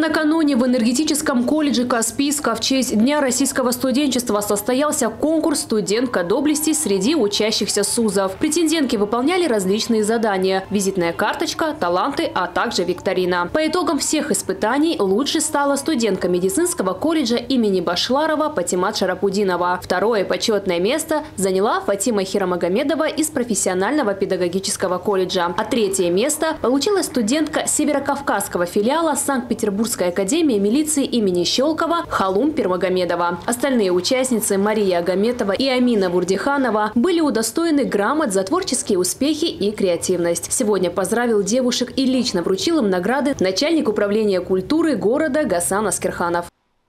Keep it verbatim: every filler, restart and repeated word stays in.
Накануне в энергетическом колледже Каспийска в честь Дня российского студенчества состоялся конкурс «Студентка доблести» среди учащихся СУЗов. Претендентки выполняли различные задания – визитная карточка, таланты, а также викторина. По итогам всех испытаний лучше стала студентка медицинского колледжа имени Башларова Патимат Шарапудинова. Второе почетное место заняла Фатима Хирамагомедова из профессионального педагогического колледжа. А третье место получила студентка северокавказского филиала Санкт-Петербургской академии милиции имени Щелкова Халум Пирмагомедова. Остальные участницы Мария Агаметова и Амина Бурдиханова были удостоены грамот за творческие успехи и креативность. Сегодня поздравил девушек и лично вручил им награды начальник управления культуры города Гасан Аскерханов.